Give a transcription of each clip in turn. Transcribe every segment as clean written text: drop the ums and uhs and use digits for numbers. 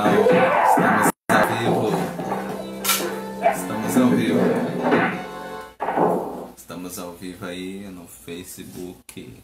Estamos ao vivo. Estamos ao vivo. Estamos ao vivo aí no Facebook.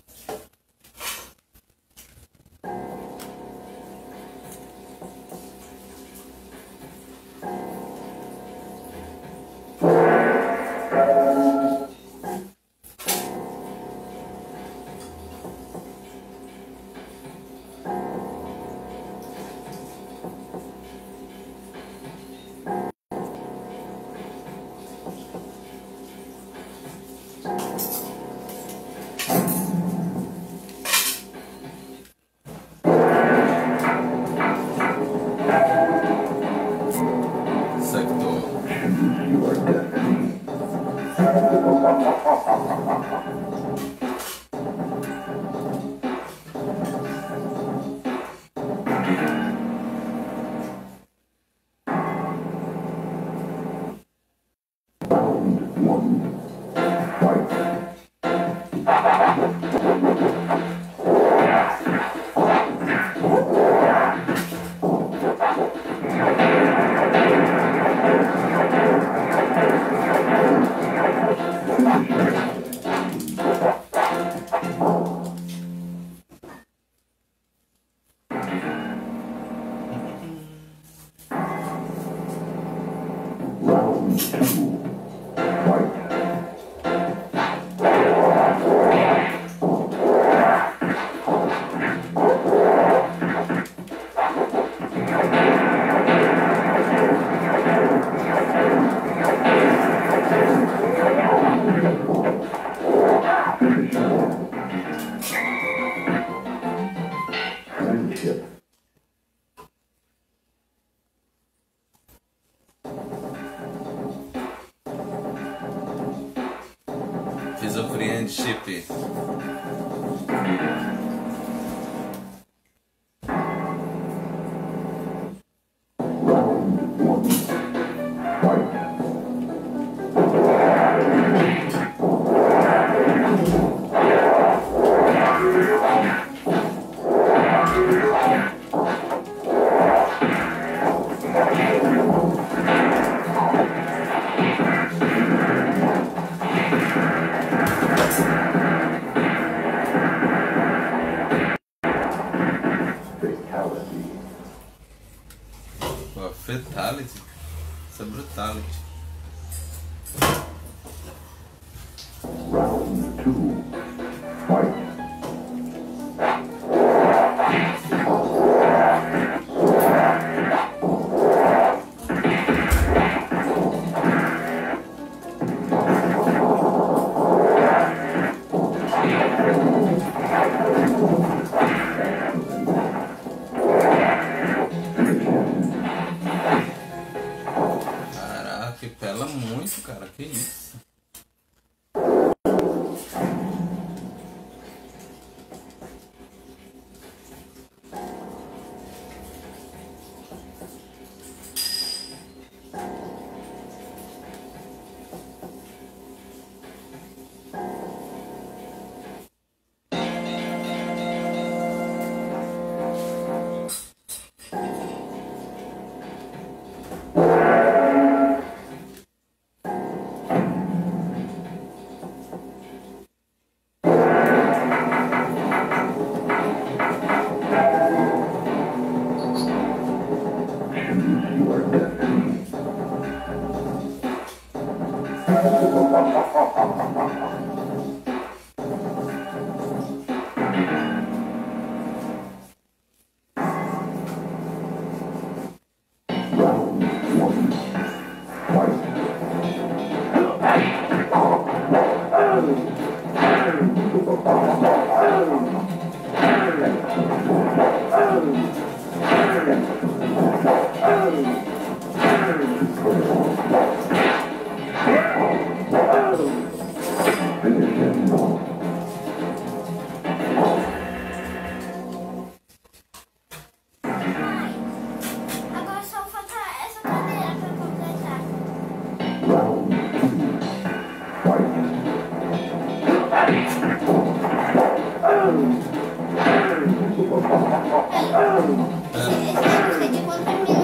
Friendship. Fatality? Isso é brutality. Round 2. Fight. Caraca, pela muito, cara. Que isso? Esse eu não sei de quantos minutos.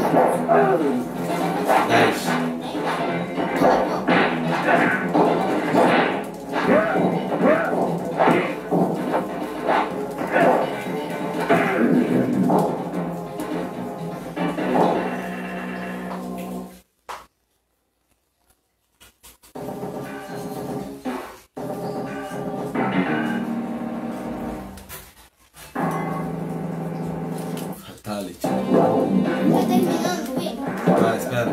10. Fatality. Tá terminando, filho? Vai, espera.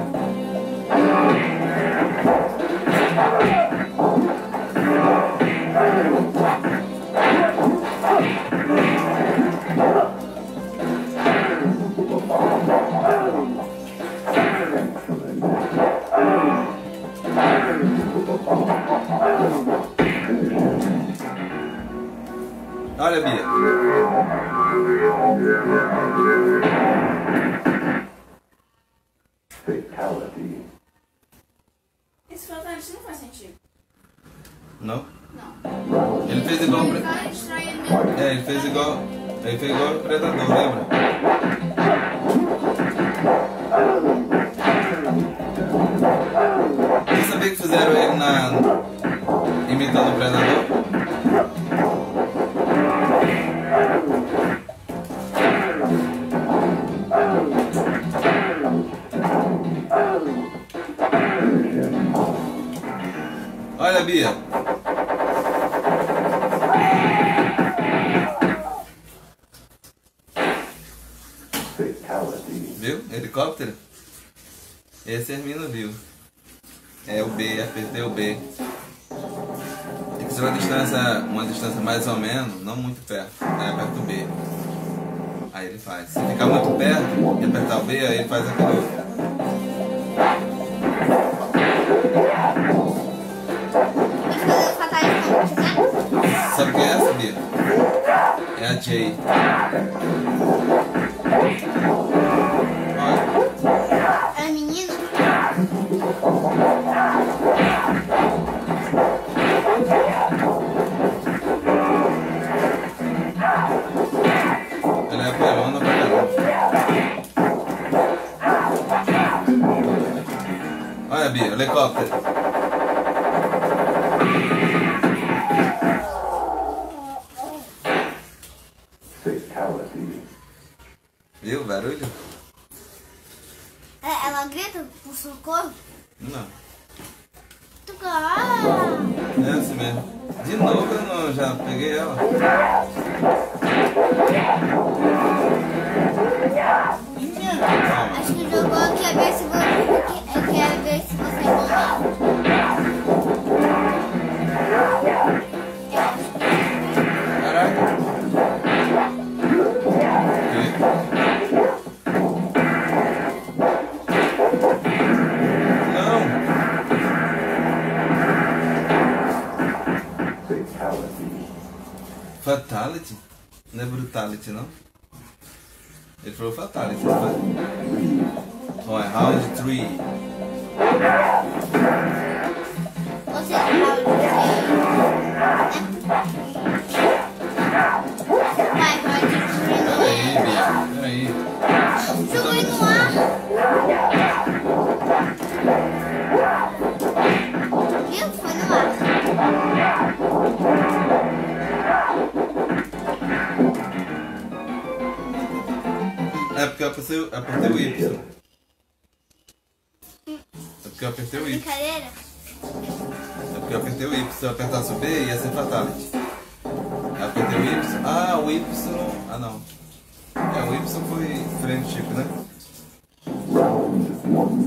Olha, Bia. Fatality. Esse fatality não faz sentido. Não? Não. Ele fez igual. Ele vai distrair ele mesmo. É, ele fez igual. Ele fez igual o Predador, lembra? Você sabia que fizeram ele imitando o Predador? Olha, Bia. Fatality. Viu? Helicóptero? Esse a Hermina viu. É o B, apertei o B. Tem que ser uma distância mais ou menos, não muito perto. Aí aperta o B. Aí ele faz. Se ficar muito perto e apertar o B, aí ele faz aquele outro. Fazer o fatality como quiser? Sabe quem é essa, Bia? É a Jay. Olha. É menino? Ela é perona pra caramba. Olha, Bia, helicóptero. Fatality. Viu o barulho? Ela grita por socorro? Não. Tu cara. É assim mesmo. De novo eu não, já peguei ela. Calma. Acho que jogou quer ver se você quer ver se você é bom mesmo. Caraca. Não. Fatality. Fatality? Não é brutality, não? Ele falou fatality, não foi? Olha, round 3. Você fala vai destruir. Peraí, Bia. Peraí. Jogou ele no ar. Viu? Foi no ar. É porque eu apertei o Y. É porque eu apertei o Y. Brincadeira? É porque eu apertei o Y. Se eu apertasse o B, ia ser fatality. Eu apertei o Y. Ah, o Y. Ah, não. É, o Y foi friendship, né? Round 1.